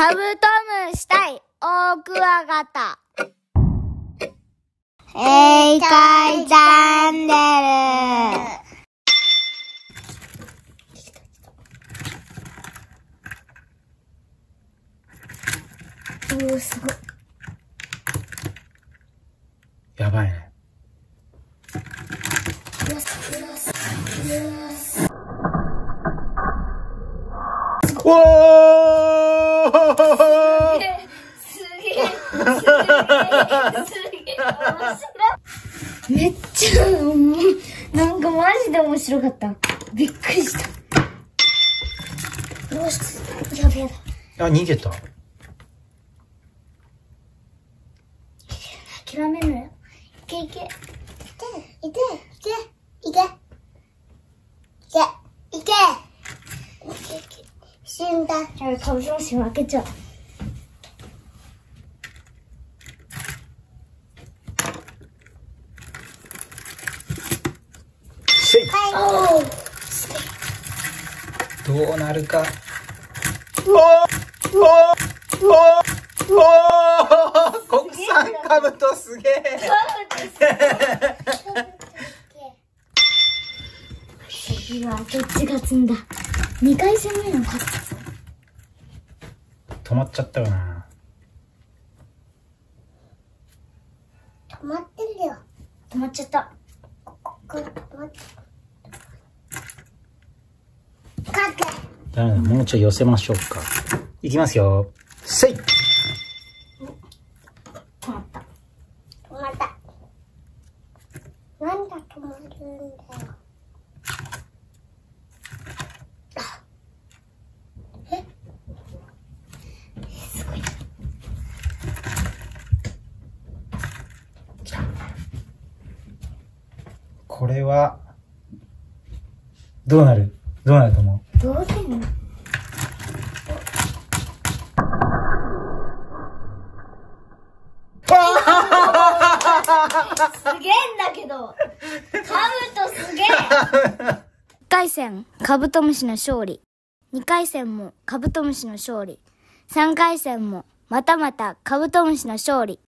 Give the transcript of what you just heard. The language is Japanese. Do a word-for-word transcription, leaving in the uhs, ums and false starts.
カブトムシ対オオクワガタ。英会チャンネル。おー、すごい。 やばいね。 よし、よし、よし。 おーすげえ、すげえ、すげえ、面白い。めっちゃ、なんかマジで面白かった。びっくりした。よし、やべえだ。 あ、逃げた。 諦めるなよ。いけいけ。いけ、いけ、いけ、いけ、いけ、いけ、いけ。死んだ。じゃあ、カブトムシ開けちゃう。 せい。 はい。 どうなるか。おーおーおーおー国産カブトすげえ。 次はどっち勝つんだ。にかい戦目の勝つぞ。 止まっちゃったよな。 止まってるよ。止まっちゃった。ここ、これ、止まって。勝て。 ダメだ、もうちょい寄せましょうか。いきますよ。せい。 止まった。止まった。なんだ止まるんだよ。え？すごい。 これは、どうなるどうなると思う？ どうせんの？すげえんだけど。カブトすげえ。いっかい戦、カブトムシの勝利。にかい戦もカブトムシの勝利。さんかい戦もまたまたカブトムシの勝利。